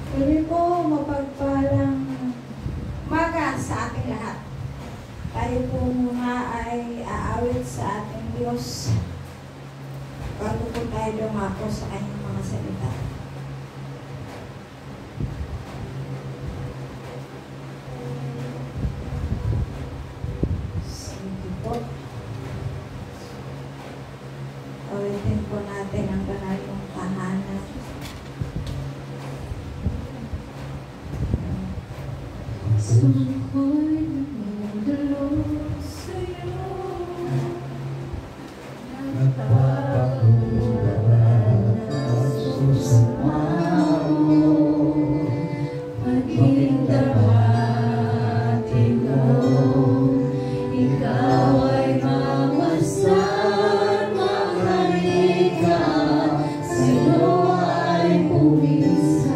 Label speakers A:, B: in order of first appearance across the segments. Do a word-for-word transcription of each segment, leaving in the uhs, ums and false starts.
A: Tuloy po mapagpalang umaga sa ating lahat. Tayo po muna ay aawit sa ating Diyos bago po tayo dumako sa kanyang mga salita. Sige po. Awitin po natin ang banal ng tahanan.
B: Sungkoy nagdalo sa'yo, nagpapakumbaba at susama mo, maging dapatin mo, ikaw ay mamasdan, makarnig ka, sa'yo ay pumisan.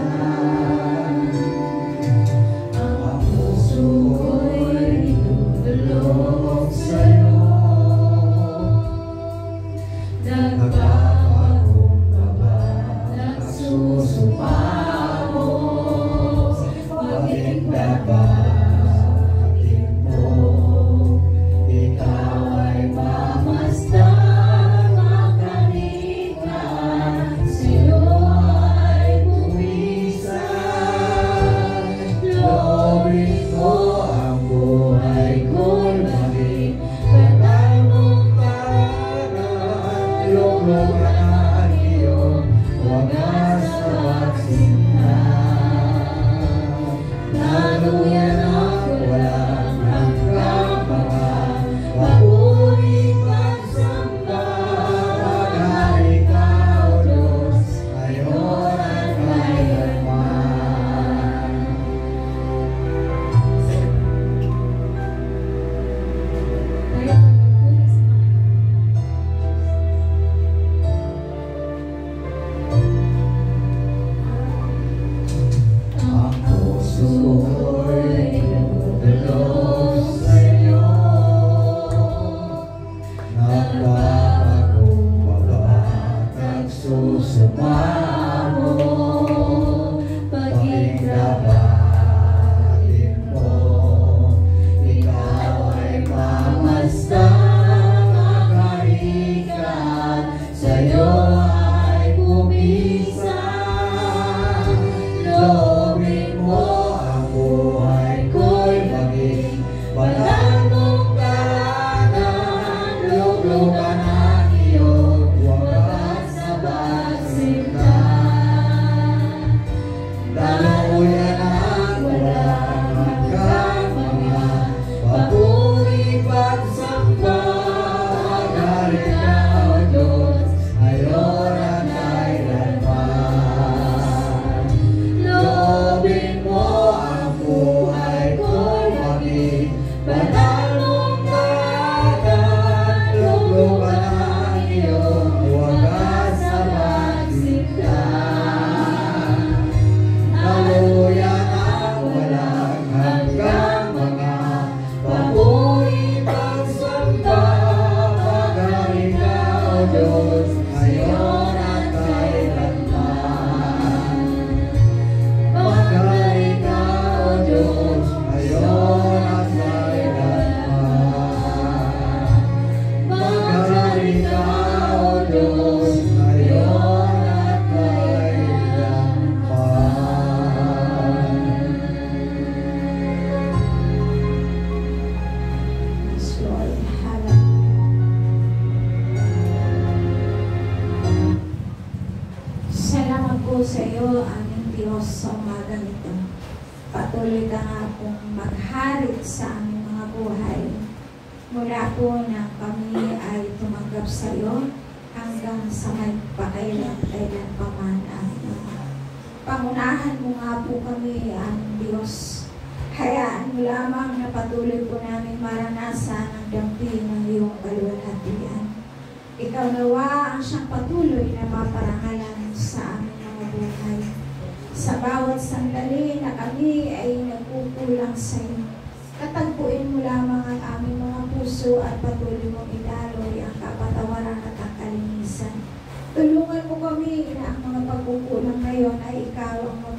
B: Katagpuin mo lamang ang aming mga puso at patuloy mong idaloy ang kapatawaran at ang kalinisan. Tulungan mo kami na ang mga pagkukulang ngayon ay ikaw ang magpuno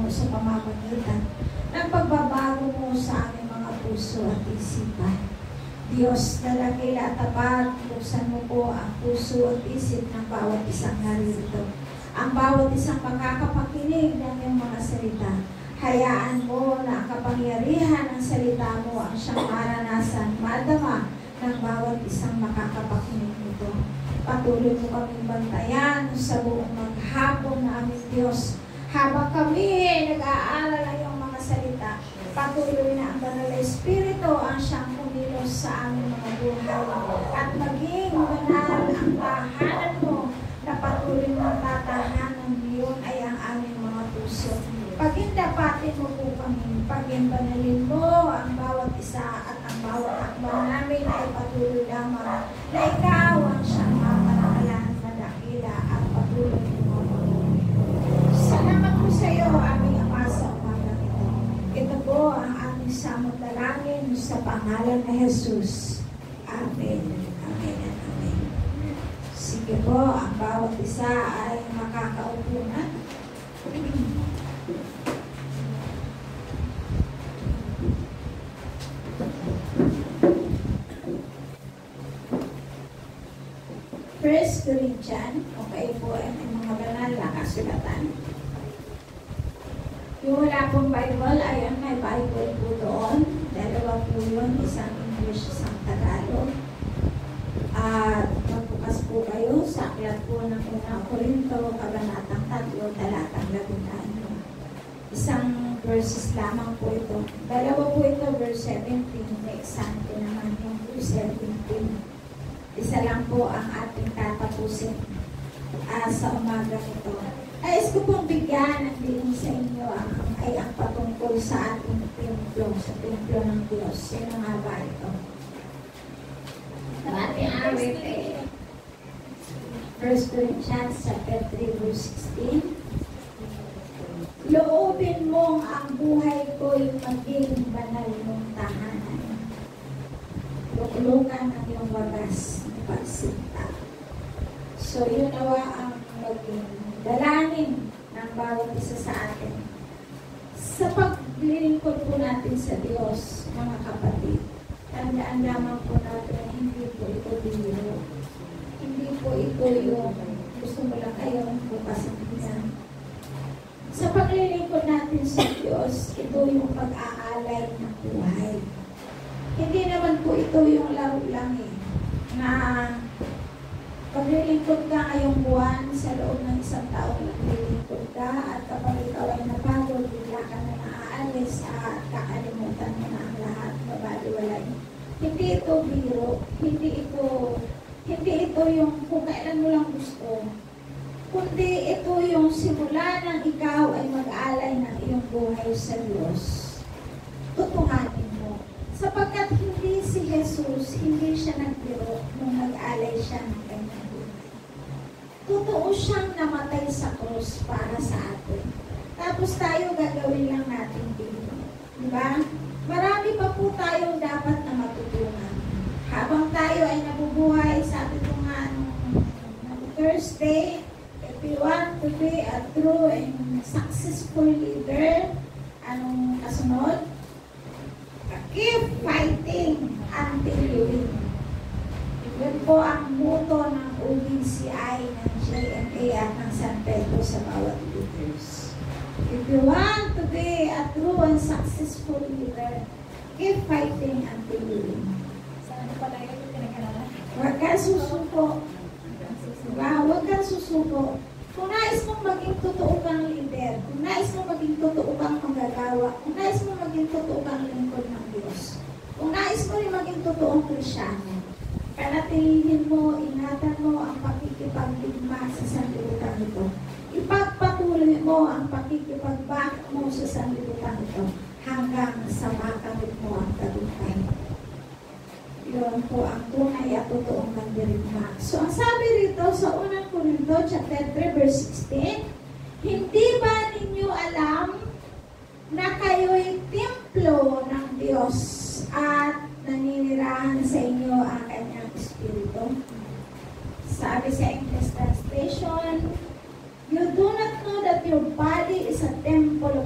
A: sa pamamagitan ng pagbabago mo sa aming mga puso at isipan. Diyos na dakila at tapat, buksan mo po ang puso at isip ng bawat isang narito. Ang bawat isang makakapakinig ng iyong mga salita. Hayaan mo na ang kapangyarihan ng salita mo ang siyang maranasan, madama ng bawat isang makakapakinig nito. Patuloy mo kaming bantayan sa buong maghapon na aming Diyos. Habang kami nag-aaral ang iyong mga salita, patuloy na ang Banal na Espiritu ang siyang kumilos sa aming mga buhay. At maging banal ang tahanan mo na patuloy ng tatahanan niyon ay ang aming mga puso. Pagindapatin mo po kami, pagimbanalin mo ang bawat isa at ang bawat hakbang namin ay patuloy lamang na ikaw ang siyang mamaralan na dakila at patuloy mo. Salamat po sa iyo, aming Ama sa umaga ito. Ito po ang aming samot dalangin sa pangalan na Jesus. Amen. Amen at amen. Sige po, ang bawat isa ay makakaupo na. First Corinthians, okay po ang mga banal na kasulatan. Yung wala pong Bible, ayan, may Bible po doon. Dalawa po yun, isang English, isang Tagalog. At magbukas po kayo sa aklat po ng unang Korinto, kabanatang tatlo, talatang labing-ano. Isang verses lamang po ito. Dalawa po ito, verse seventeen, next Sunday naman yung verse seventeen. Isa lang po ang ating tatapusin uh, sa umaga nito. Ayos ko pong bigyan ng diin sa inyo ang, ay ang patungkol sa ating templo, sa templo ng Diyos. Sino nga ba ito? Sa ating awit eh. First Corinthians chapter three, verse sixteen. Loobin mong ang buhay ko'y maging banal mong tahanan. Luklungan ang iyong wagas ng pagsinta. So, yun nawa ang maging dalangin ng bawat isa sa atin. Sa paglilingkod po natin sa Diyos, mga kapatid, tandaan lamang po natin, hindi po ito biro. Hindi po ito yung gusto mo lang kayong bukasin. Sa paglilingkod natin sa Diyos, ito yung pag-aalay ng buhay. Hindi naman po ito yung laro lang eh, na paglilingkod ka ngayong buwan sa loob ng isang taong naglilingkod ka at kapag ikaw ay napagod, bigla ka na naaalis at kakalimutan mo na ang lahat, mabaliwalay. Hindi ito biro, hindi ito, hindi ito yung kung kailan mo lang gusto, kundi ito yung simula ng ikaw ay mag-alay ng iyong buhay sa Diyos. Tutuhanin mo. Sapagkat hindi si Jesus, hindi siya nagbiro nung nag-alay siya ng kanyang buhay. Totoo siyang namatay sa krus para sa atin. Tapos tayo gagawin lang natin dito. Diba? Marami pa po tayong dapat na matutunan. Habang tayo ay nabubuhay, sabi ko nga nung Thursday, if you want to be a true and successful leader, anong kasunod? Keep fighting until you win. Yun po ang motto ng O B C I, ng J M A at ng San Pedro sa bawat leaders. If you want to be a true and successful leader, keep fighting until you win. Saan pala yun yung pinagkalala? Huwag kang susuko. Diba? Huwag kang susuko. Kung nais mong maging totoo kang leader, kung nais mong maging totoo kang manggagawa, kung nais mong maging totoo kang lingkod ng Diyos, kung nais mo rin maging totoong Krisyano, panatilihin mo, ingatan mo ang pakikipagdigma sa sanlibutan ito. Ipagpatuloy mo ang pakikipagbak mo sa sanlibutan ito hanggang sa makamit mo ang tagumpay. Yun po ang tunay at totoong kandirigma. So, ang sabi rito sa unang Korinto, chapter three, verse sixteen, hindi ba ninyo alam na kayo'y templo ng Diyos at naninirahan sa inyo ang kanyang Espiritu? Sabi sa English translation, you do not know that your body is a temple of the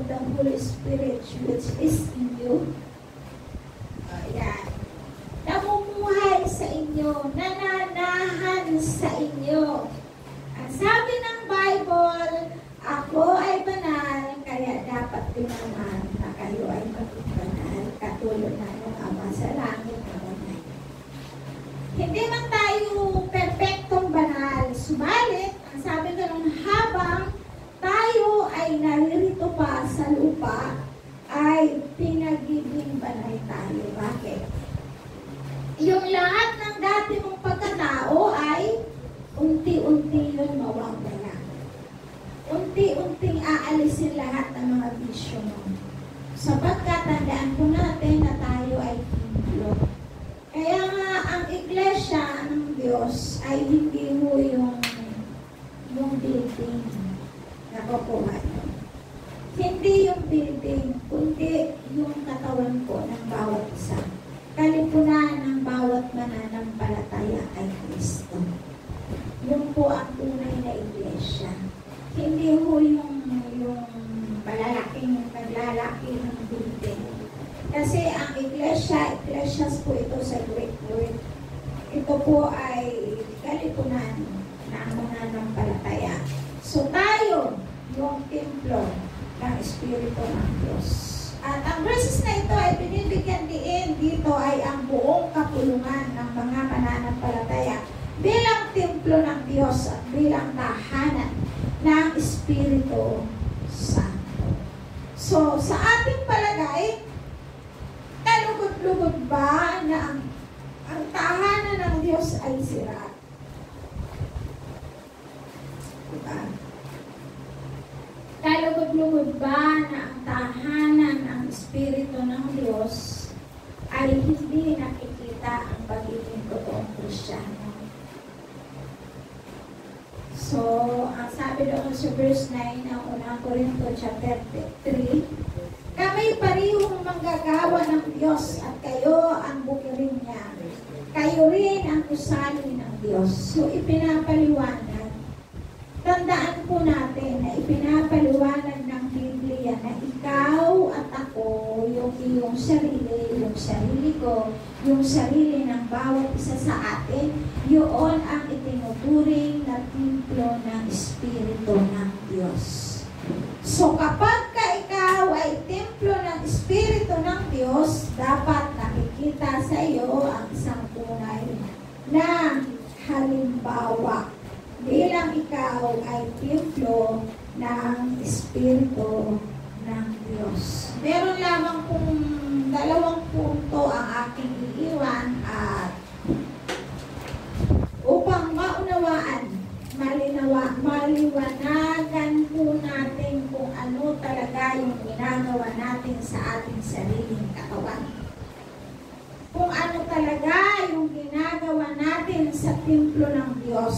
A: Holy Spirit which is in you. Ayan. Namumuhay sa inyo, nananahan sa inyo. Ang sabi ng Bible, ako ay banal, kaya dapat tinaman na kayo ay maging banal, katulad na ng Ama sa langit na banal. Hindi man tayo perfectong banal, subalit, ang sabi ko nung habang tayo ay naririto pa sa lupa, ay pinagiging banal tayo. Bakit? Yung lahat ng dati mong pagkatao ay unti-unti yun mawawala. Unti-unting aalisin lahat ng mga bisyo mo. Sapagkat tandaan po natin na tayo ay templo. Kaya nga ang iglesia ng Diyos ay hindi mo yung yung building na kukuha. Hindi yung building, kundi yung katawan ko ng bawat isa. Kalipunan ng bawat mananampalataya ay Kristo. Yun po ang tunay na iglesia. Hindi ho yung, yung malalaking naglalaki ng building. Kasi ang iglesia, iglesias po ito sa Greek word. Ito po ay kalipunan ng mananampalataya. So tayo, yung templo ng Espiritu ng Diyos. At ang verses na ito ay binibigyan din dito ay ang buong kapulungan ng mga mananampalataya bilang templo ng Diyos at bilang tahanan ng Espiritu Santo. So, sa ating palagay, kalugod-lugod ba na ang, ang tahanan ng Diyos ay sira? Diba? Kalugod-lugod ba na ang tahanan ng Espiritu ng Diyos ay hindi nakikita ang pagiging totoong Kristiyano? So, ang sabi doon sa verse nine ng unang Korinto chapter three, kami parihong manggagawa ng Diyos at kayo ang bukirin niya. Kayo rin ang usali ng Diyos. So, ipinapaliwanag. Tandaan po natin na ipinapaliwanag ng Biblia na ikaw at ako, yung iyong sarili, yung sarili ko, yung sarili ng bawat isa sa atin, yun ang itinuturing na templo ng Espiritu ng Diyos. So kapag ka ikaw ay templo ng Espiritu ng Diyos, dapat nakikita sa iyo ang isang tunay na halimbawa bilang ikaw ay templo ng Espiritu ng Diyos. Meron lamang pong dalawang punto ang aking iiwan at upang maunawaan, malinawa, maliwanagan po natin kung ano talaga yung ginagawa natin sa ating sariling katawan. Kung ano talaga yung ginagawa natin sa templo ng Diyos.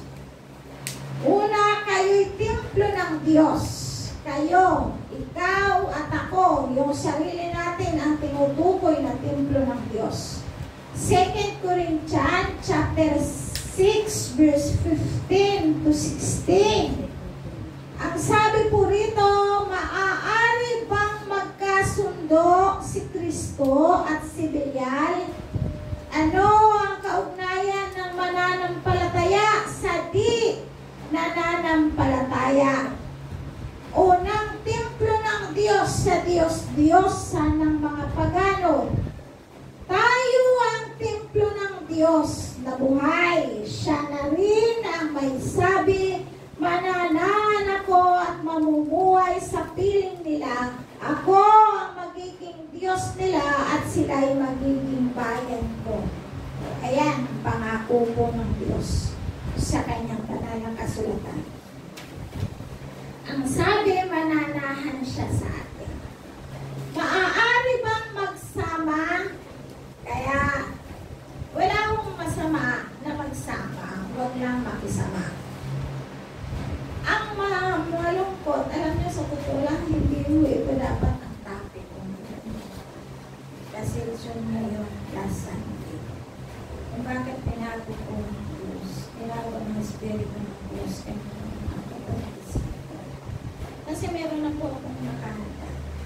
A: Una, kayo'y templo ng Diyos. Kayo, ikaw at ako, yung sarili natin ang tinutukoy na templo ng Diyos. Second Corinthians chapter six verse fifteen to sixteen. Ang sabi po rito, maaari bang magkasundo si Kristo at si Belial? Ano ang kaugnayan ng mananampalataya sa di nananampalataya? Unang templo ng Diyos sa Diyos-Diyosan ng mga pagano. Tayo ang templo ng Diyos na buhay. Siya na rin ang may sabi, mananahan ako at mamumuhay sa piling nila. Ako ang magiging Diyos nila at sila'y magiging bayan ko. Ayan ang pangako po ng Diyos sa kanyang banal na kasulatan. Ang sabi, mananahan siya sa atin. Maaari bang magsama? Kaya, wala akong masama na magsama. Huwag lang makisama. Ang malungkot, alam niyo sa totoo lang, hindi mo ito dapat ang topic ko. Kasi yun ngayon, last Sunday. Kung bakit pinago ko ng Diyos, pinago ng Espiritu ng Diyos, kasi meron na po akong nakahanda.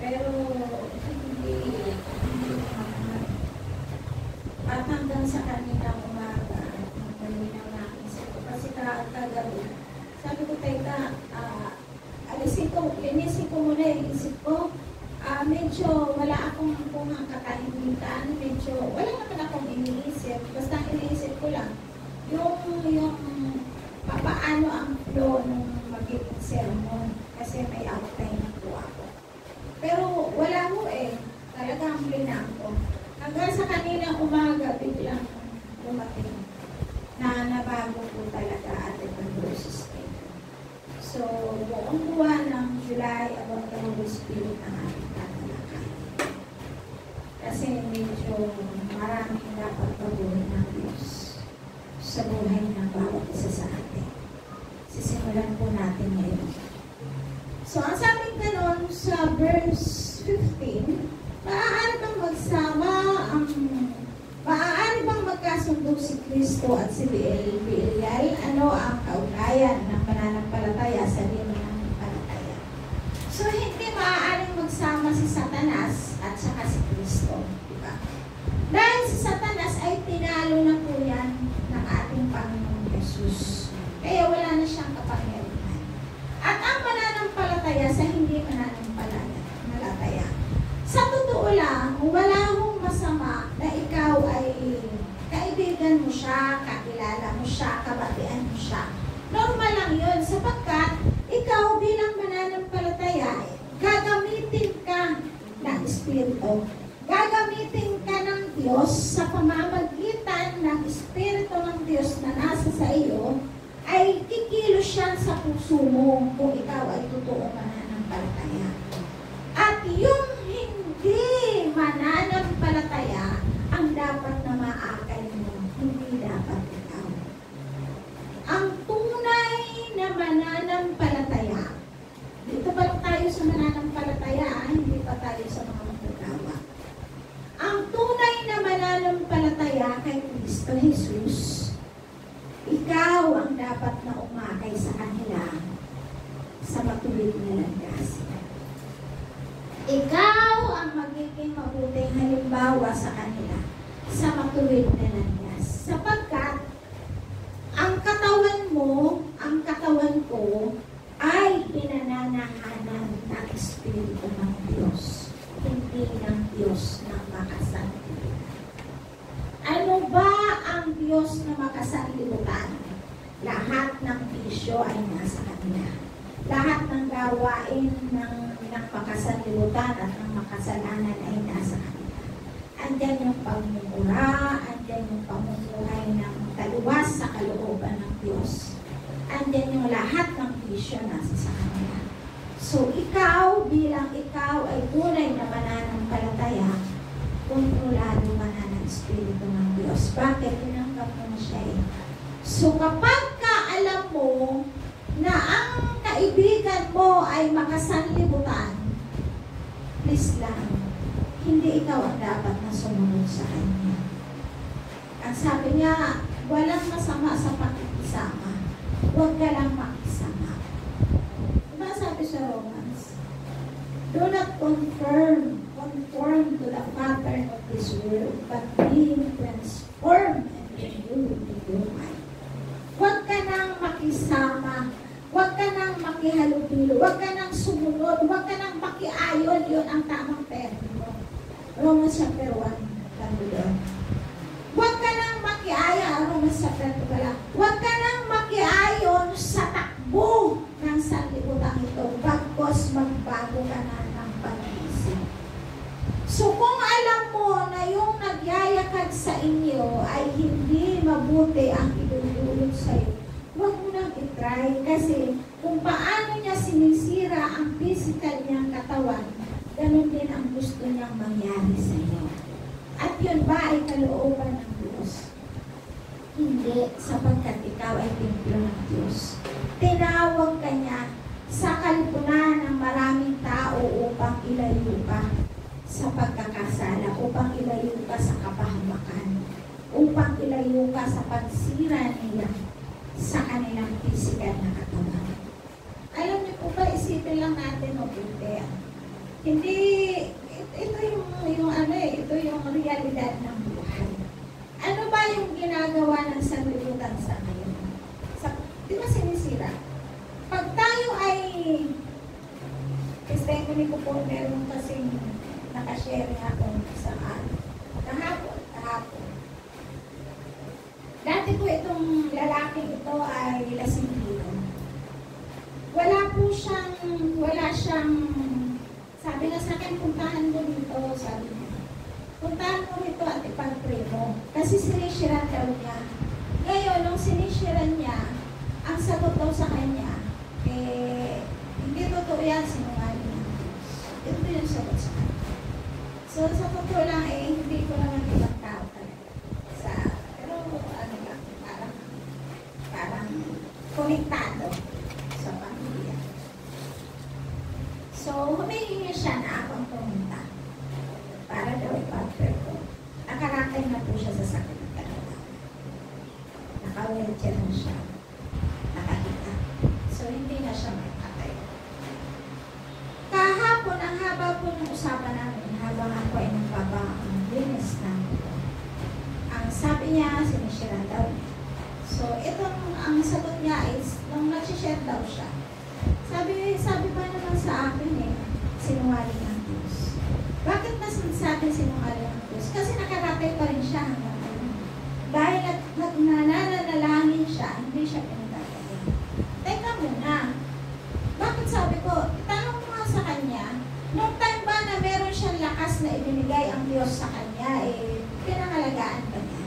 A: Pero hindi, hindi mahal. At hanggang sa kanina umaga, hindi na naisip ko. Kasi ka, kagabi, sabi ko, teka, uh, alisin ko, linisin ko muna yung isip ko. Uh, medyo wala akong kung ang katahimikan, medyo wala naman akong iniisip. Basta iniisip ko lang yung, yung paano ang flow ng magiging sermon. Kasi may outline na po ako. Pero wala mo eh. Talagang blinang ko. Hanggang sa kaninang umaga, biglang lumating na nabago po talaga ating Holy System. So, buong buwan ng July, about the Holy Spirit ang ating tatalakay. Kasi medyo maraming dapat baguhin ng Diyos sa buhay ng bawat isa sa atin. Sisimulan po natin ngayon. So, ang sabi ka nun sa verse fifteen, maaari bang magsama ang, maaari bang magkasundo si Kristo at si Belial? Ano ang kaugnayan ng pananampalataya sa di mananampalataya? So, hindi maaaring magsama si Satanas at saka si Kristo. Diba? Dahil si Satanas ay tinalo na po yan ng ating Panginoong Jesus. Kaya wala na siyang kapangyarihan. At ang mananampalataya sa hindi mananampalataya. Sa totoo lang, wala hong masama na ikaw ay kaibigan mo siya, kakilala mo siya, kabatian mo siya. Normal lang yun sapagkat ikaw bilang mananampalataya, gagamitin ka ng Espiritu. Gagamitin ka ng Diyos sa pamamagitan ng Espiritu ng Diyos na nasa sa iyo, ay kikilos siya sa puso mo kung ikaw ay totoo mananampalataya. At yung hindi mananampalataya ang dapat na maakay mo, hindi dapat ikaw. Ang tunay na mananampalataya, dito pa lang tayo sa mananampalataya, hindi pa tayo sa mga magagawa. Ang tunay na mananampalataya kay Kristo Jesus, ikaw ang dapat na umakay sa kanila sa matuwid na landas. Ikaw ang magiging mabuting halimbawa sa kanila sa matuwid na landas. Sapagkat ang katawan mo, ang katawan ko, ay pinananahanan ng Espiritu ng Diyos, hindi ng Diyos na makasanlibutan. Ano ba ang Diyos na makasanlibutan? Lahat ng bisyo ay nasa kanila. Lahat ng gawain ng, ng makasanlibutan at ng makasalanan ay nasa kanila. Andyan yung pagmumura, andyan yung pamumuhay ng taluwas sa kalooban ng Diyos. Andyan yung lahat ng bisyo nasa sa kanila. So ikaw, bilang ikaw ay tunay na mananampalataya, kontrolado ka na ng Espiritu ng Diyos. Bakit? Tinanggap mo na siya eh. So kapag ka alam mo na ang kaibigan mo ay makasanlibutan, please lang, hindi ikaw ang dapat na sumunod sa kanya. Ang sabi niya, walang masama sa pakikisama. Huwag ka lang makisama. Diba sabi sa Romans? Do not confirm conform to the pattern of this world, but being transformed and renewed in your mind. Huwag ka nang makisama, huwag ka nang makihalubilo, huwag ka nang sumunod, huwag ka nang makiayon, yun ang tamang termino. Romans chapter one, tanda doon. Huwag ka nang makiaya, Romans chapter two pala, huwag ka nang makiayon sa takbo ng sanlibutan ito, bagkos magbago ka na ng pag-iisip. So kung alam mo na yung nagyayakag sa inyo ay hindi mabuti ang idudulot sa iyo, huwag mo nang itry kasi kung paano niya sinisira ang physical niyang katawan, ganun din ang gusto niyang mangyari sa iyo. At yun ba ay kalooban ng Diyos? Hindi, sapagkat ikaw ay templo ng Diyos. Tinawag ka niya sa kalipunan ng maraming tao upang ilayo ka sa pagkakasala, upang ilayo ka sa kapahamakan, upang ilayo ka sa pagsira nila sa kanilang physical na katawan. Alam niyo po ba, isipin lang natin o hindi. Hindi yung realidad ng buhay. Ano ba yung ginagawa ng sanlibutan sa ngayon? Sa, di ba sinisira? Pag tayo ay, testimony ko po, meron kasing nakashare ako sa ano, kahapon, kahapon. Dati po itong lalaking ito ay lasing-hilo. Wala po siyang, wala siyang, sabi nga sa akin, puntahan mo dito, sabi niya. Puntahan mo dito at ipag-pray mo. Kasi sinishiran daw niya. Ngayon, nung sinishiran niya, ang sagot daw sa kanya, eh, hindi totoo yan, sinungaling niya. Ito yung sagot sa kanya. So, sa totoo lang, eh, hindi ko naman ibang tao talaga. Sa, pero, ano lang, parang, parang, konektado sa pamilya. So, humihingi siya na akong pumunta para daw ipag-pray ko. Nakarakay na po siya sa sakit at kalagayan. Naka-wheelchair na siya. Nakahita. So, hindi na siya makatay. Kahapon, ang haba po ng usapan namin habang ako ay nagpapalinis namin. Ang sabi niya, sinishare daw niya. So, itong, ang sagot niya is, nung nagsishare daw siya, sabi, sabi ba naman sa akin eh, sinungaling ang Diyos. Bakit na sa akin sinungaling ang Diyos? Kasi nakaratay pa rin siya hanggang ngayon. Dahil nag, nag, nananalangin siya, hindi siya pinagagaling. Teka muna, bakit sabi ko, itanong mo nga sa kanya, nung time ba na meron siyang lakas na ibinigay ang Diyos sa kanya, eh, pinangalagaan ba niya?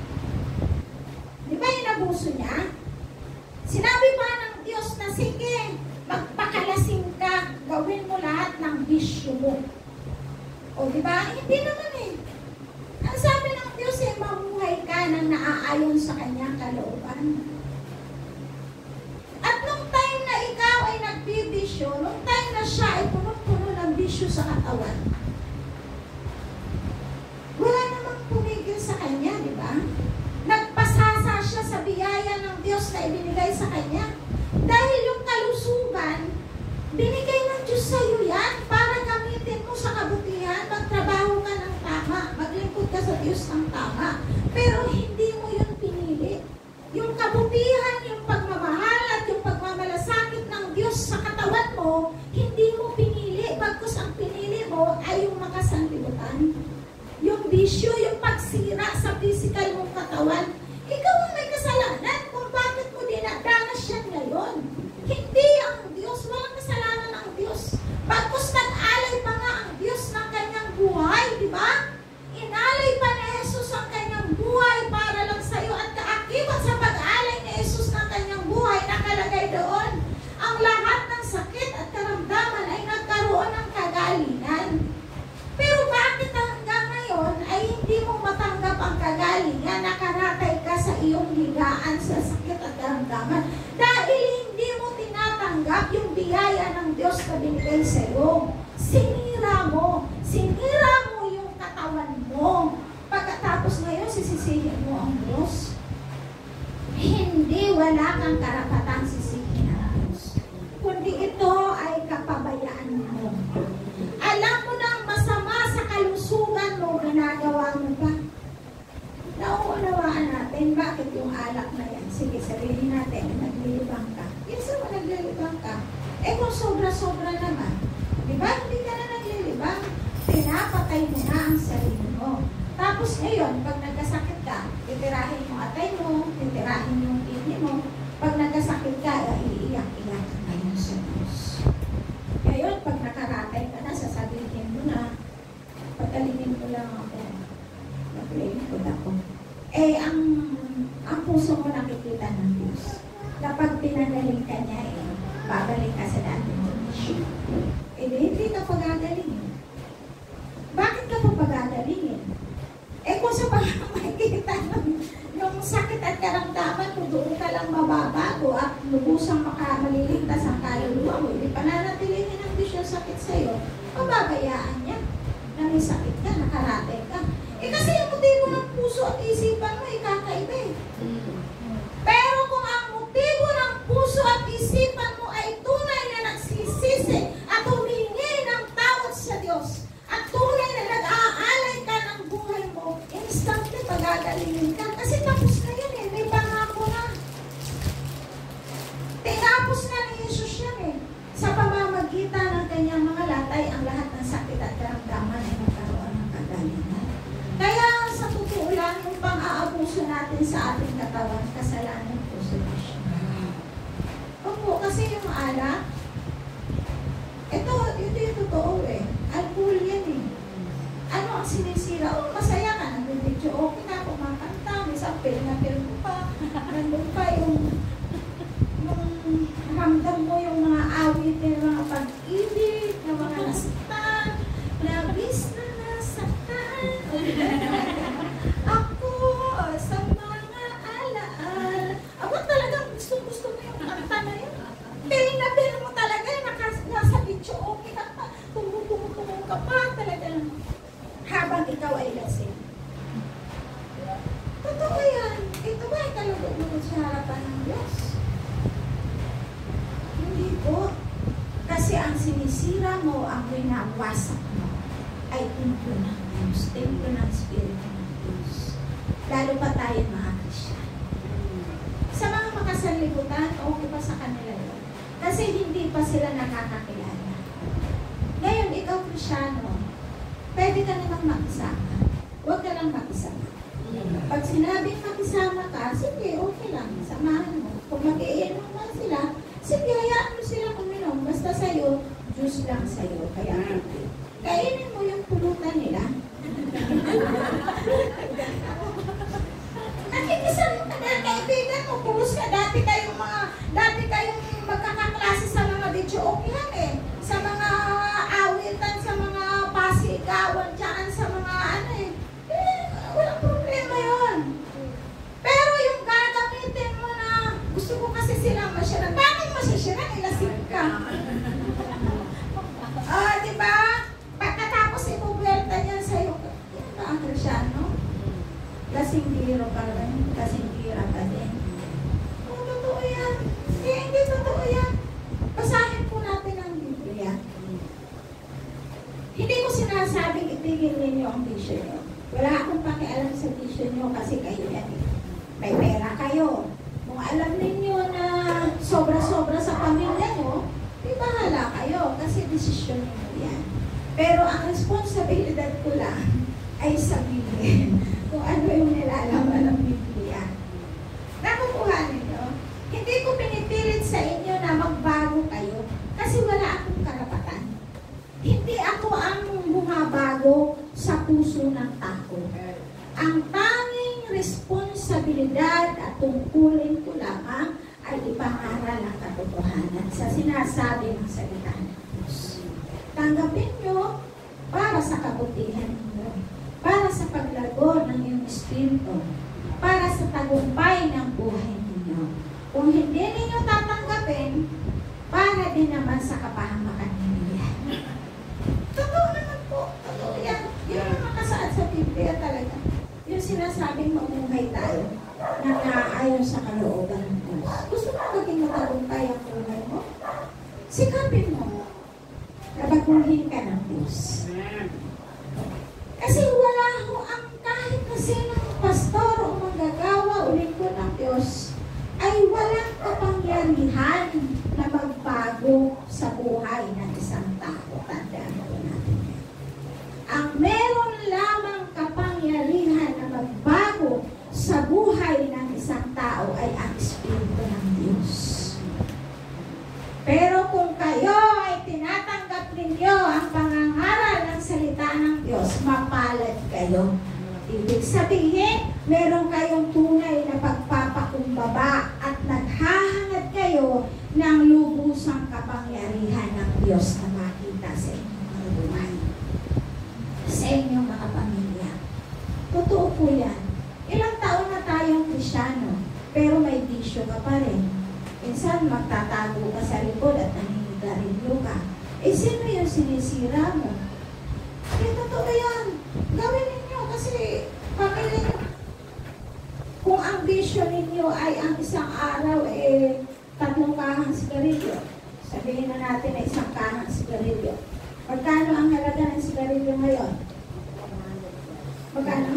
A: Di ba inabuso niya? Sinabi ba ng Diyos na, sige, magpakalasing ka, gawin mo lahat ng bisyo mo. O, di ba? Hindi naman eh. Ang sabi ng Diyos eh, mamuhay ka nang naaayon sa kanyang kalooban. At nung time na ikaw ay nagbibisyo, nung time na siya ay punong-puno ng bisyo sa katawan, wala namang pumigil sa kanya, di ba? Nagpasasa siya sa biyaya ng Diyos na ibinigay sa kanya. Dahil yung kalusugan, binigay ng Diyos sa iyo yan para gamitin mo sa kabutihan, magtrabaho ka ng tama, maglingkod ka sa Diyos ng tama. Pero hindi mo yun pinili. Yung kabutihan, yung pagmamahal at yung pagmamalasakit ng Diyos sa katawan mo, hindi mo pinili. Bagkus ang pinili mo ay yung makasanlibutan. Yung bisyo, yung pagsira sa physical mong katawan. Ikaw ang may kasalanan kung bakit mo dinadanas yan ngayon. Hindi ang Diyos, walang kasalanan ang Diyos. Bagkus nag-alay pa nga ang Diyos ng kanyang buhay, di ba? Inalay pa ni Jesus ang kanyang buhay para lang sa iyo at kaakibat sa pag-alay ni Jesus ng kanyang buhay, nakalagay doon. Ang lahat ng sakit at karamdaman ay nagkaroon ng kagalingan. Pero bakit hanggang ngayon ay hindi mo matanggap ang kagalingan, nakaratay ka sa iyong higaan sa sakit at karamdaman? Dahil hindi mo tinatanggap yung biyaya ng Diyos na binigay sa iyo. Sinira mo. Sinira mo yung katawan mo. Pagkatapos ngayon, sisisihin mo ang Diyos. Hindi, wala kang karapatang sisihin ang Diyos. Kundi ito ay kapabayaan mo. Alam mo na ang masama sa kalusugan mo, ginagawa mo pa. Nauunawaan natin bakit yung alak na yan. Sige, sabihin natin, naglilibang ka. Yes, mo naglilibang ka. Eh kung sobra-sobra naman, di ba hindi ka na naglilibang? Pinapatay mo na ang sarili mo. Tapos ngayon, pag nagkasakit ka, titirahin mo atay mo, titirahin yung kidney mo. Pag nagkasakit ka, iiyak-iyak ka ngayon sa Diyos. Ngayon, pag nakaratay ka na, sasabihin mo na, pagkalingin ko lang ako. Nag-pray ako. Eh, ang, ang puso mo nakikita ng Diyos. Kapag pinagaling ka niya, eh, babalik ka sa dati mong issue. Eh, hindi ka pagagalingin. Bakit ka pa pagagalingin? Eh, kung sa pagmakikita ng, ng sakit at karamdaman mo, doon ka lang mababago at lubusang makamaliligtas ang kaluluwa mo, hindi pananatilihin ng Diyos yung sakit sa'yo, pababayaan niya na may sakit ka, nakaratay ka. Eh, kasi yung motibo ng puso at isipan mo, ikakaiba eh. Pero kung ang motibo ng puso at isipan mo ay tunay na nagsisisi at humingi ng tawad sa Diyos at tunay na nag-aalay ka ng buhay pagitan ng kanyang mga latay, ang lahat ng sakit at karamdaman ay magkaroon ng kagalingan. Kaya sa totoo lang, yung pang-aabuso natin sa ating katawan, kasalanan po sa siya. Opo, kasi yung alak, ito, ito yung totoo eh. Alcohol yan eh. Ano ang sinisira? Oh, masaya ka, nag-video, okay ka, kumakanta, may sapil na film pa, nandun pa yung yung ramdam mo yung mga awit, yung mga pag-ibig, yung mga nasaktan, labis na nasaktan. Ako sa mga alaal. Ako talagang gusto-gusto mo yung kanta na yun. Pain na pain mo talaga, nakas- nasa video, okay ka pa, tumutungtungong ka pa talaga habang ikaw ay lasing. Totoo yan. Ito ba ay kalugod-lugod sa harapan ng Diyos? Hindi po. Kasi ang sinisira mo, ang winawasak mo, ay templo ng Diyos, templo ng Espiritu ng Diyos. Lalo pa tayo mga Kristiyan. Sa mga makasanlibutan, okay pa sa kanila yun. Kasi hindi pa sila nakakakilala. Ngayon, ikaw Kristiyano, pwede ka namang makisama. Huwag ka lang makisama. Pag sinabing makisama ka, sige, okay lang, samahan mo. Kung mag-iinom lang sila, sige, hayaan mo sila uminom. Basta sa'yo, juice lang sa'yo. Kaya, kainin mo yung pulutan nila. Nakikisama ka na, kaibigan mo, pulos ka. Dati kayong mga, dati kayong magkakaklase sa mga video, okay lang eh. Sa mga awitan, sa mga pasigawan, tsaka sa mga ano eh. Eh, walang problema yun. Pero yung gagamitin mo na, gusto ko kasi silang masyara. Bakit masyara? Ilasip ka. Ah, di ba? Pagkatapos ipubuelta niya sa'yo, yan ba ang Krisyano? Lasinggiro ka rin, lasingira ka din. Kung totoo yan, eh, hindi totoo yan. Basahin po natin ang Biblia. Hindi ko sinasabing itigil ninyo ang bisyo nyo. Wala akong pakialam sa bisyo nyo kasi kayo yan eh. May pera kayo. Kung alam ninyo na sobra-sobra sa pamilya nyo, di bahala kayo kasi desisyon nyo yan. Pero ang responsibilidad ko lang ay sabihin kung ano yung nilalaman ng Biblia. Nakukuha ninyo? Hindi ko pinipilit sa inyo na magbago kayo kasi wala akong karapatan. Hindi ako ang bumabago sa puso ng tao. Ang tanging responsibilidad at tungkulin ko lamang ay ipangaral ang katotohanan sa sinasabi ng salita ng Diyos. Tanggapin nyo para sa kabutihan ninyo, para sa paglago ng iyong espiritu, para sa tagumpay ng buhay ninyo. Kung hindi ninyo tatanggapin, para din naman sa kapahamakan ninyo yan. Totoo naman po. Totoo yan. Yun ang makasaad sa Biblia talaga. Yung sinasabing mamuhay tayo na naayon sa kalooban ng Diyos. Gusto mo maging matagumpay ang buhay mo? Sikapin mo na baguhin ka ng Diyos. Kasi wala ho ang kahit na sinong pastor o manggagawa o lingkod ng Diyos ay walang kapangyarihan na magbago sa buhay ng isang tao. Tandaan po natin yan. Ang meron lamang kapangyarihan na magbago sa buhay ng isang tao ay ang Espiritu ng Diyos. Pero kung kayo ay tinatanggap ninyo ang pangangaral ng salita ng Diyos, mapalad kayo. Ibig sabihin, meron kayong tunay na pagpapakumbaba at naghahangad kayo ng lubusang kapangyarihan ng Diyos na makita sa inyong mga buhay, sa inyong mga pamilya. Totoo po yan. Ilang taon na tayong Kristiyano, pero may bisyo ka pa rin. Minsan magtatago ka sa likod at naninigarilyo ka. Eh, sino yung sinisira mo? Eh, totoo yan. Gawin ninyo kasi pamilya. Kung ang bisyo ninyo ay ang isang araw, eh, tatlong kahang sigarilyo. Sabihin na natin na isang kahang sigarilyo. Magkano ang halaga ng sigarilyo ngayon? Magkano?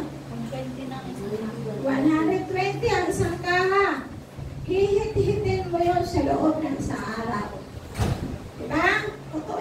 A: one hundred twenty ang isang kaha. Hihit-hitin mo yun sa loob ng isang araw. Diba? Totoo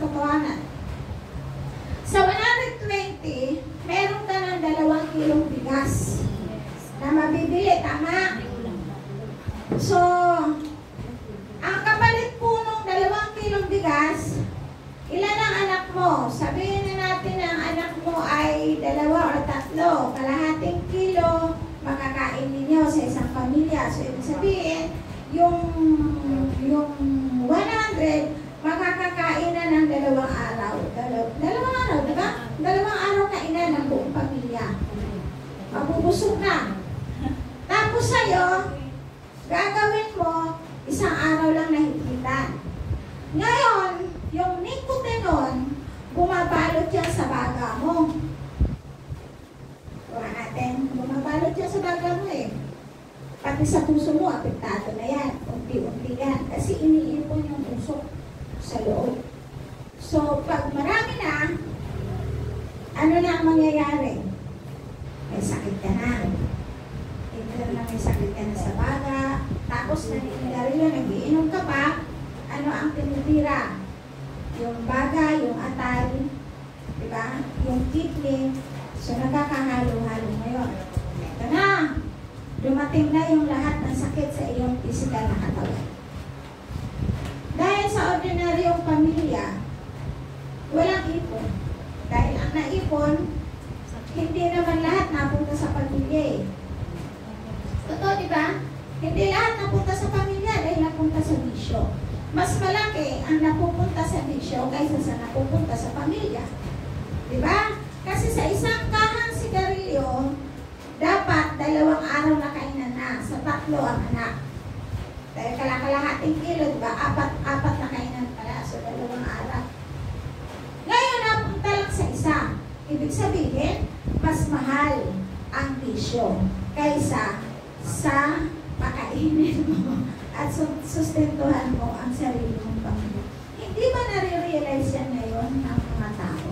A: katotohanan. Sa one hundred twenty, meron ka ng dalawang kilong bigas na mabibili, tama? So, ang kapalit po ng dalawang kilong bigas, ilan ang anak mo? Sabihin na natin na ang anak mo ay dalawa o tatlo, kalahating kilo, makakain ninyo sa isang pamilya. So, ibig sabihin, yung, yung one hundred, makakakain na ng dalawang araw. Dalaw, dalawang araw, diba? Dalawang araw kainan ng buong pamilya. Mabubusog na. Tapos sa'yo, gagawin mo, isang araw lang nahihitan. Ngayon, yung nicotine, bumabalot yan sa baga mo. Kuha natin, bumabalot yan sa baga mo eh. Pati sa puso mo, apektado na yan. Unti-unti yan. Kasi iniipon yung puso sa loob. So, pag marami na, ano na ang mangyayari? May sakit ka na. Ito na may sakit ka na sa baga. Tapos naninigarilyo, nagiinom ka pa. Ano ang tinitira? Yung baga, yung atay, diba? Yung kidney. So, nagkakahalo-halo ngayon. Ito na. Dumating na yung lahat ng sakit sa iyong physical na katawan. Dahil sa ordinaryong pamilya, walang ipon. Dahil ang naipon, hindi naman lahat napunta sa pamilya eh. Totoo, di ba? Hindi lahat napunta sa pamilya dahil napunta sa bisyo. Mas malaki ang napupunta sa bisyo kaysa sa napupunta sa pamilya. Di ba? Kasi sa isang kahang sigarilyo, dapat dalawang araw na kainan na sa tatlo ang anak. Dahil kalakalahating kilo, di ba? Apat, apat na kainan pala. So, dalawang araw. Ngayon, napunta lang sa isa. Ibig sabihin, mas mahal ang bisyo kaysa sa pakainin mo at sustentuhan mo ang sarili mong pamilya. Hindi ba nare-realize yan ngayon ng mga tao?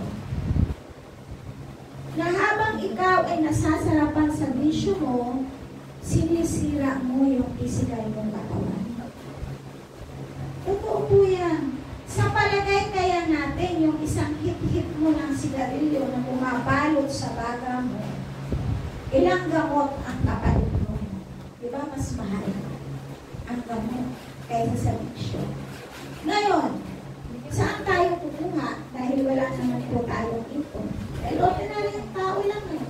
A: Na habang ikaw ay nasasarapan sa bisyo mo, sinisira mo yung physical mong katawan. Totoo po yan. Sa palagay kaya natin, yung isang hit-hit mo ng sigarilyo na bumabalot sa baga mo, ilang gamot ang kapalit mo. Di ba mas mahal ang gamot kaysa sa bisyo? Ngayon, saan tayo kukuha? Dahil wala naman po tayong ipon. Dahil ordinary yung tao lang eh.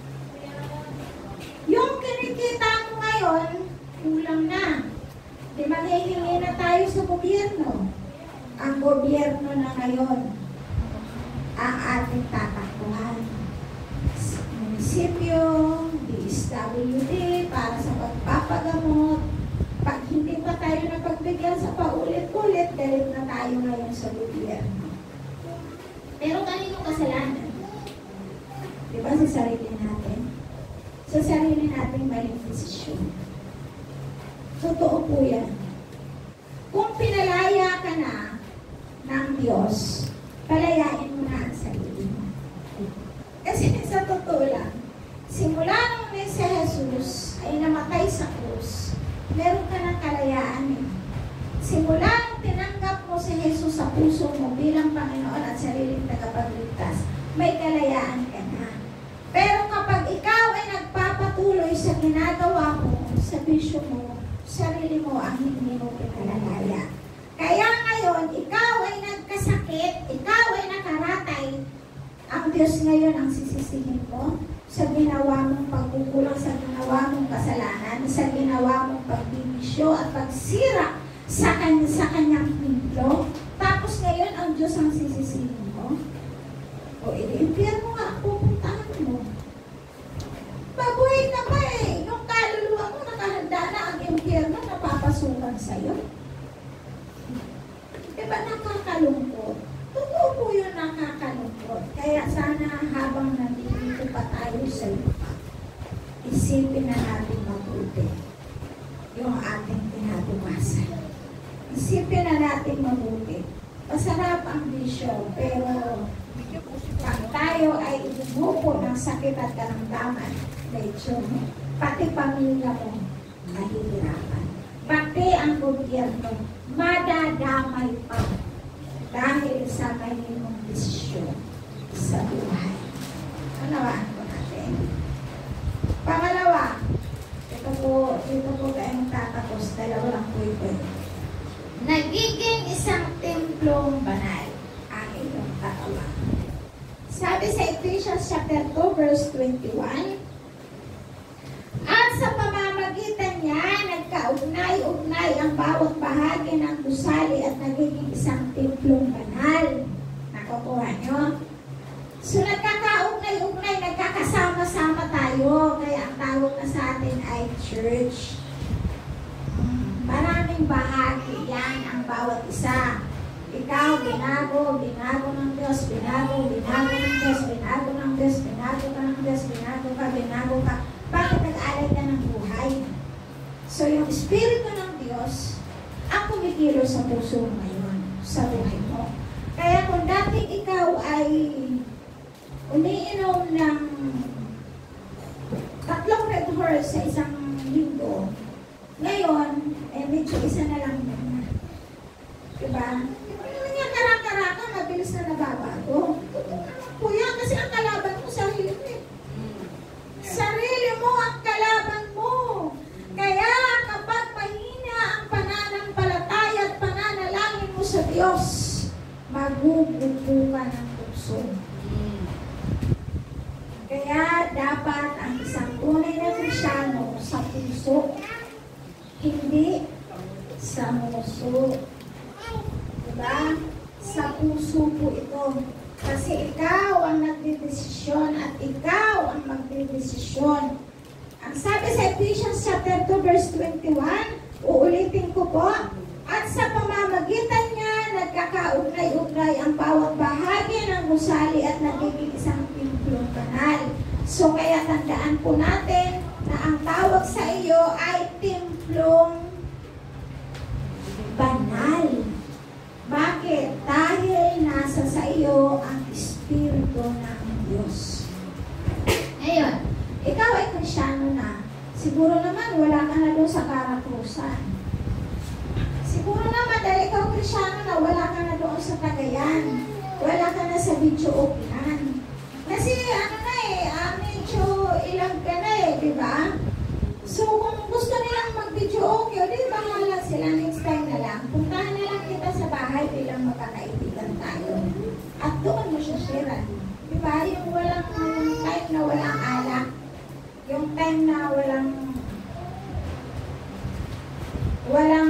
A: Yung kinikita mo ngayon, kulang na. Di maghihingi na tayo sa gobyerno. Ang gobyerno na ngayon ang ating tatakbuhan. Munisipyo, D S W D, para sa pagpapagamot. Pag hindi pa tayo napagbigyan sa paulit-ulit, galit na tayo ngayon sa gobyerno. Pero kanino kasalanan? Di ba sa sarili natin? Sa sarili natin maling desisyon. Totoo po yan. Kung pinalaya ka na ng Diyos, palayain mo na ang sarili mo. Kasi sa totoo lang, simula nung may si Jesus ay namatay sa krus, meron ka ng kalayaan eh. Simula nung tinanggap mo si Jesus sa puso mo bilang Panginoon at sariling tagapagligtas, may kalayaan ka na. Pero kapag ikaw ay nagpapatuloy sa ginagawa mo, sa bisyo mo, sarili mo ang hindi mo pinalalaya. Kaya ngayon, ikaw ay nagkasakit, ikaw ay nakaratay, ang Diyos ngayon ang sisisihin mo sa ginawa mong pagkukulang, sa ginawa mong kasalanan, sa ginawa mong pagbibisyo at pagsira sa, kanya, sa kanyang templo. Tapos ngayon, ang Diyos ang sisisihin mo. O, i-impyerno nga ang pupuntahan mo. Babuhay na ba eh? Yung kaluluwa mo, nakahanda na ang impyerno na papasukan sa'yo. Diba nakakalungkot? Totoo po yun, nakakalungkot. Kaya sana habang nandito pa tayo sa lupa, isipin na natin mabuti yung ating kinabukasan. Isipin na natin mabuti. Masarap ang bisyo, pero pag tayo ay umupo ng sakit at karamdaman, medyo pati pamilya mo mahihirapan. Pati ang gobyerno madadamay pa dahil sa kanya isang templong banal ang inyong katawan. Sabi sa Ephesians chapter two verse twenty-one, at sa pamamagitan niya, nagkaugnay-ugnay ang bawat bahagi ng gusali at nagiging isang templong banal. Nakukuha nyo? So nagkakaugnay-ugnay, nagkakasama-sama tayo, kaya ang tawag na sa atin ay church. Maraming bahagi yan ang bawat isa. Ikaw, binago, binago ng Diyos, binago, binago ng Diyos, binago ng Diyos, binago ka ng Diyos, binago ka, binago ka. Bakit nag-alay ka ng buhay? So yung Espiritu ng Diyos ang kumikilos sa puso mo ngayon, sa buhay mo. Kaya kung dati ikaw ay umiinom ng tatlong Red Horse sa isang linggo, ngayon, eh medyo isa na lang na. Diba? Yung yung karang-karaka, mabilis na nababago. Po yan, kasi ang kalaban mo, sarili mo. Sarili mo ang kalaban mo. Kaya kapag mahina ang pananampalataya at pananalangin mo sa Diyos, magugupo ka ng puso. Kaya dapat ang isang tunay na Kristiyano sa puso, hindi sa muso. Diba? Sa puso po ito. Kasi ikaw ang nagdedesisyon at ikaw ang magdedesisyon. Ang sabi sa Ephesians chapter two verse twenty-one, uulitin ko po, at sa pamamagitan niya, nagkakaugnay-ugnay ang bawat bahagi ng gusali at nagiging isang templong banal. So kaya tandaan po natin na ang tawag sa iyo ay templong banal. Bakit? Dahil nasa sa iyo ang Espiritu ng Diyos. Ngayon, ikaw ay Kristiyano na. Siguro naman wala ka na doon sa Karakusan. Siguro naman dahil ikaw Kristiyano na, wala ka na doon sa Cagayan. Wala ka na sa Videocan. Kasi ano na eh, uh, medyo ilang ka na eh, di ba? So kung gusto nilang mag-videoke, di ba nga sila next time na lang. Puntahan na lang kita sa bahay bilang magkakaibigan tayo. At doon mo siya share. Di ba? Yung walang yung time na walang alak. Yung time na walang walang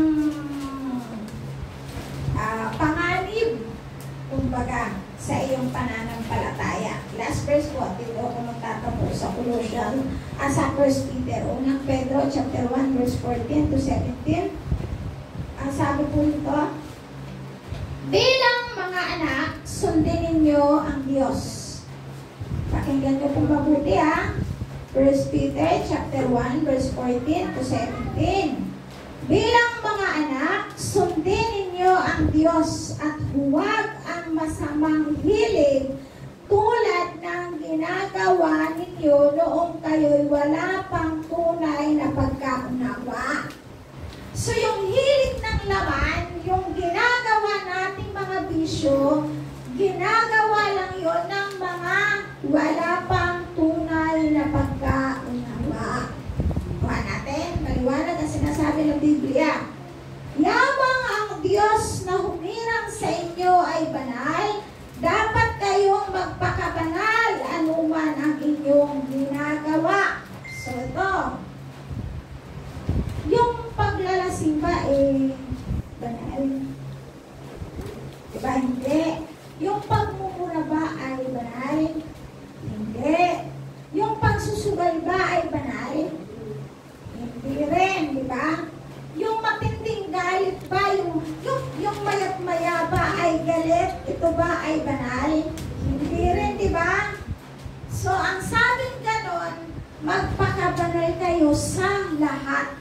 A: uh, panganib, kumbaga, sa iyong pananampalataya. Last verse po, dito ako magtatapos sa Colossians, ah, sa First Peter, unang Pedro, chapter one, verse fourteen to seventeen. Ang sabi po nito, bilang mga anak, sundin ninyo ang Diyos. Pakinggan nyo po mabuti ha. First Peter, chapter one, verse fourteen to seventeen. Bilang mga anak, sundin ninyo ang Diyos at huwag ang masamang hilig tulad ng ginagawa ninyo noong kayo'y wala pang tunay na pagkaunawa. So yung hilig ng laman, yung ginagawa nating mga bisyo, ginagawa lang yon ng mga wala pang tunay na pagkaunawa. Kuha natin, maliwanag ang sinasabi ng Biblia. Yabang ang Diyos na humirang sa inyo ay banal, dapat kayong magpakabanal anuman ang inyong ginagawa. So ito, yung paglalasing ba eh banal? Diba hindi? Yung pagmumura ba ay banal? Hindi. Yung pagsusugal ba ay banal? Hindi rin, di ba? Yung matinding galit ba, yung, yung, yung mayat-maya ba ay galit, ito ba ay banal? Hindi rin, di ba? So, ang sabing ganon, magpakabanal kayo sa lahat.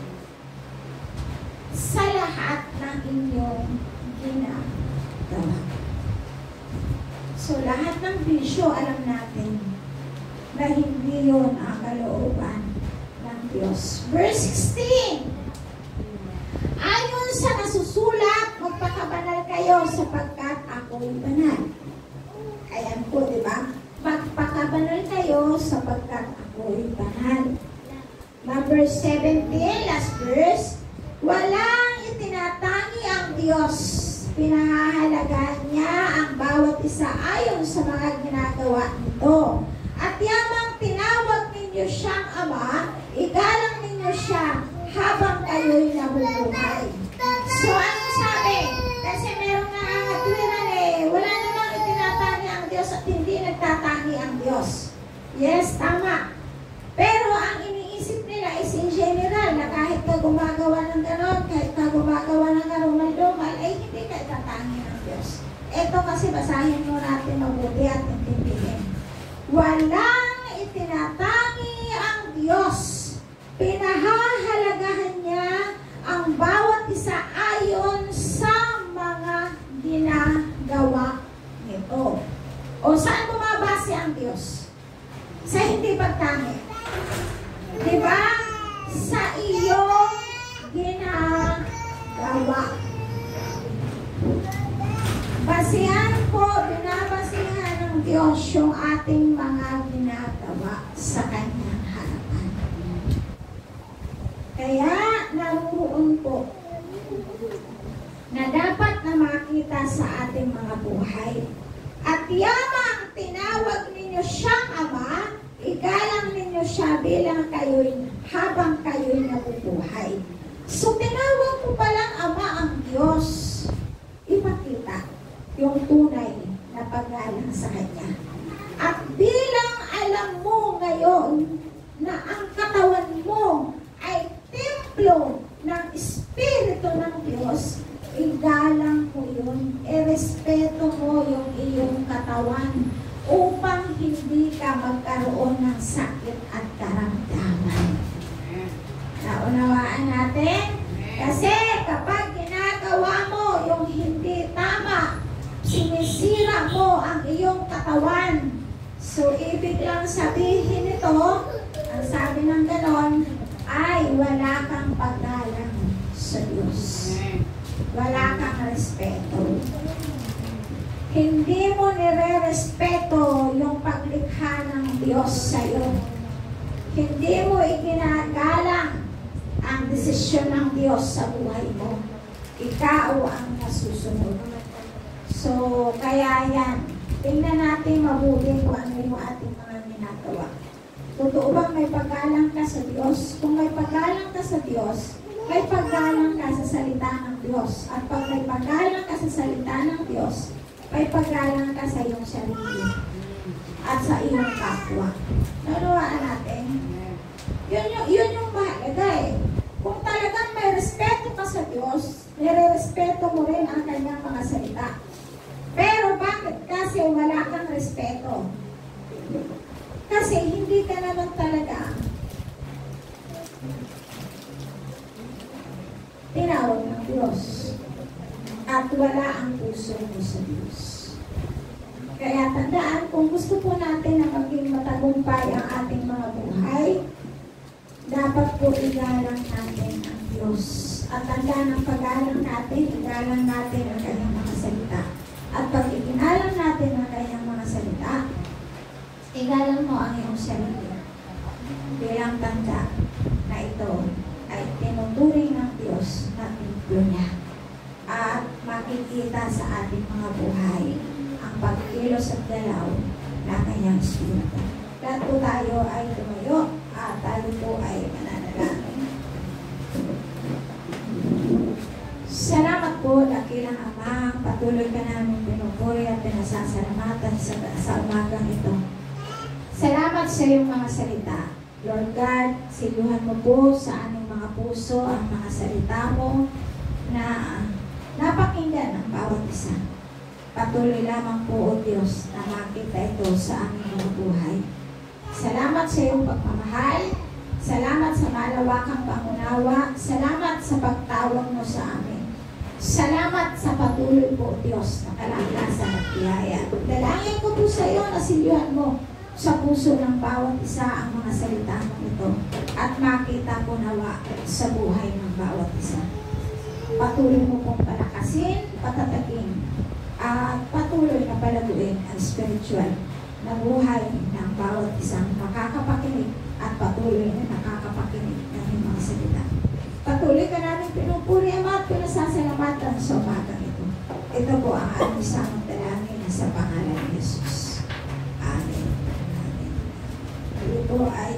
A: Sa lahat ng inyong ginagawa. So, lahat ng bisyo, alam natin na hindi yun ang kalooban ng Diyos. Verse sixteen. Ayon sa nasusulat, magpakabanal kayo sapagkat ako'y banal. Ayan po, di ba? Magpakabanal kayo sapagkat ako'y banal. Number seventeen, last verse. Walang itinatangi ang Diyos pinahahalagaan niya ang bawat isa ayon sa mga ginagawa nito. At yamang tinawag ninyo siyang Ama, igalang ninyo siya habang kayo'y nabubuhay. So, ano sabi? Kasi merong nakakatwiran eh, wala namang itinatangi ang Diyos at hindi nagtatangi ang Diyos. Yes, tama. Pero ang iniisip nila is in general na kahit ka gumagawa ng gano'n, kahit ka gumagawa ng karumal-dumal, ay hindi ka itatangi ng Diyos. Ito kasi basahin mo natin mabuti at intindihin. Walang itinatangi ang Diyos. Pinahahalagahan niya ang bawat isa ayon sa mga ginagawa nito. O saan bumabase ang Diyos? Sa hindi pagtangi. Diba? Sa iyong ginagawa. Basihan po, binabasihan ng Diyos yung ating mga ginagawa sa Kanyang harapan. Kaya, naroon po na dapat na makita sa ating mga buhay. At yamang tinawag ninyo siyang Ama, igalang ninyo siya bilang kayo'y, habang kayo'y nabubuhay. So, tinawag mo palang Ama ang Diyos. Ipakita yung tunay na paggalang sa Kanya. At bilang alam mo ngayon na ang katawan mo ay templo ng Espiritu ng Diyos, igalang mo yun, irespeto mo yung iyong katawan upang hindi ka magkaroon ng sakit at karamdaman. Naunawaan natin? Kasi kapag ginagawa mo yung hindi tama, sinisira mo ang iyong katawan. So, ibig lang sabihin nito, ang sabi ng ganon, ay wala kang paggalang sa Diyos. Wala kang respeto. Hindi mo nire-respeto yung paglikha ng Diyos sa iyo. Hindi mo iginagalang ang desisyon ng Diyos sa buhay mo. Ikaw ang nasusunod. So, kaya yan. Tingnan natin mabuti kung ano yung ating mga ginagawa. Totoo bang may paggalang ka sa Diyos? Kung may paggalang ka sa Diyos, may paggalang ka sa salita ng Diyos. At pag may paggalang ka sa salita ng Diyos, may paggalang ka sa iyong sarili at sa iyong kapwa. Naunawaan natin? Yun yung, yun yung mahalaga eh. Kung talagang may respeto ka sa Diyos, nire-respeto mo rin ang kanyang mga salita. Pero bakit? Kasi wala kang respeto. Kasi hindi ka naman talaga tinawag ng Diyos. At wala ang puso mo sa Diyos. Kaya tandaan, kung gusto po natin na maging matagumpay ang ating mga buhay, dapat po igalang natin ang Diyos. At tandaan ang pag-alang natin, igalang natin ang kanyang mga salita. At pag iginalang natin ang kanyang mga salita, igalang mo ang iyong sarili bilang tanda na ito ay tinuturing ng Diyos na templo niya. At makikita sa ating mga buhay ang pagkilos at galaw na kanyang Espiritu. Lahat po tayo ay tumayo at tayo po ay mananalangin. Salamat po, dakilang Ama, patuloy ka namin pinupuri at pinasasalamatan sa, sa umagang ito. Salamat sa iyong mga salita. Lord God, siluhan mo po sa aming mga puso ang mga salita mo na napakinggan ng bawat isa. Patuloy lamang po, O Diyos, na makita ito sa aming mga buhay. Salamat sa iyong pagmamahal. Salamat sa malawakang pangunawa. Salamat sa pagtawag mo sa amin. Salamat sa patuloy po, Diyos, na kalakasan at biyaya. Dalangin ko po sa iyo na siluhan mo sa puso ng bawat isa ang mga salita mo ito at makita po nawa sa buhay ng bawat isa. Patuloy mo pong palakasin, patatagin, at patuloy na palaguin ang spiritual na buhay ng bawat isang makakapakinig at patuloy na nakakapakinig ng iyong mga salita. Patuloy ka namin pinupuri, Ama, at pinasasalamatan sa umagang ito. Ito po ang aming samang dalangin sa pangalan ni Jesus. Amen. Amen. Ito po ay